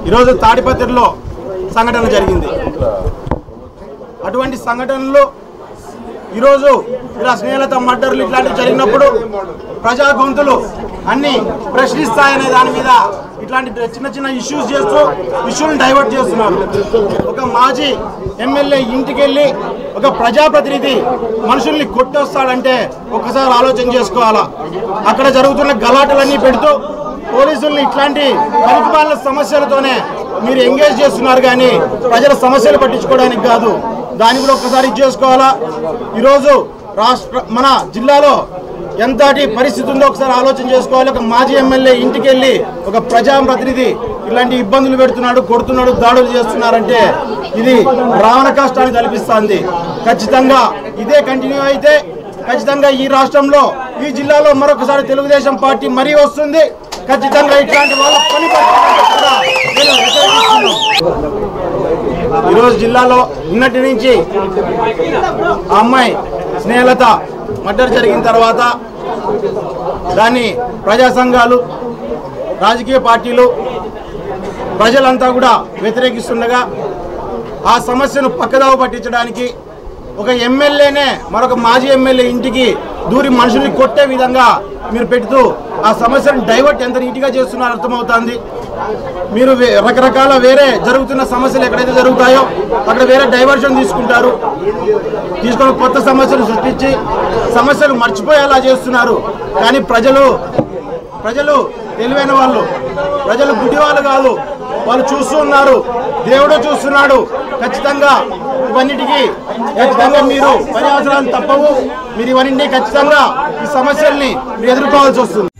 ఈరోజు తాడిపత్రిలో సంఘటన జరిగింది. అటువంటి సంఘటనలు ఈరోజు ఇలా స్నేహలత మర్డర్లు ఇట్లాంటివి జరిగినప్పుడు ప్రజా గొంతులు అన్ని ప్రశ్నిస్తాయనే దాని మీద ఇట్లాంటి చిన్న చిన్న ఇష్యూస్ చేస్తూ ఇష్యూలను డైవర్ట్ చేస్తున్నారు. ఒక మాజీ ఎమ్మెల్యే ఇంటికి వెళ్ళి ఒక ప్రజాప్రతినిధి మనుషుల్ని కొట్టొస్తాడంటే ఒక్కసారి ఆలోచన చేసుకోవాలా. అక్కడ జరుగుతున్న గలాటలన్నీ పెడుతూ పోలీసుల్ని ఇట్లాంటి పరిపాలన సమస్యలతోనే మీరు ఎంగేజ్ చేస్తున్నారు, కానీ ప్రజల సమస్యలు పట్టించుకోవడానికి కాదు. దాన్ని కూడా ఒక్కసారి చేసుకోవాలా. ఈరోజు మన జిల్లాలో ఎంతటి పరిస్థితి ఉందో ఒకసారి ఆలోచన చేసుకోవాలి. ఒక మాజీ ఎమ్మెల్యే ఇంటికి వెళ్ళి ఒక ప్రజాప్రతినిధి ఇలాంటి ఇబ్బందులు పెడుతున్నాడు, కొడుతున్నాడు, దాడులు చేస్తున్నారంటే ఇది రావణ కష్టాన్ని కల్పిస్తుంది. ఖచ్చితంగా ఇదే కంటిన్యూ అయితే ఖచ్చితంగా ఈ రాష్ట్రంలో ఈ జిల్లాలో మరొకసారి తెలుగుదేశం పార్టీ మరీ వస్తుంది. ఖచ్చితంగా ఇట్లాంటి వాళ్ళ పని ఈరోజు జిల్లాలో నిన్నటి నుంచి ఆ అమ్మాయి స్నేహలత మర్డర్ జరిగిన తర్వాత దాన్ని ప్రజా సంఘాలు, రాజకీయ పార్టీలు, ప్రజలంతా కూడా వ్యతిరేకిస్తుండగా ఆ సమస్యను పక్కదావ పట్టించడానికి ఒక ఎమ్మెల్యేనే మరొక మాజీ ఎమ్మెల్యే ఇంటికి దూరి మనుషుల్ని కొట్టే విధంగా మీరు పెడుతూ ఆ సమస్యను డైవర్ట్ ఎంత నీట్గా చేస్తున్నారో అర్థమవుతుంది. మీరు రకరకాల వేరే జరుగుతున్న సమస్యలు ఎక్కడైతే జరుగుతాయో అక్కడ వేరే డైవర్షన్ తీసుకొని కొత్త సమస్యలు సృష్టించి సమస్యలు మర్చిపోయేలా చేస్తున్నారు. కానీ ప్రజలు తెలివైన వాళ్ళు, ప్రజలు గుడ్డి వాళ్ళు కాదు, వాళ్ళు చూస్తూ ఉన్నారు, దేవుడు చూస్తున్నాడు. ఖచ్చితంగా ఇవన్నిటికీ మీరు పర్యావసరాలు తప్పవు. మీరు ఇవన్నీ ఖచ్చితంగా ఈ సమస్యల్ని మీరు ఎదుర్కోవాల్సి వస్తుంది.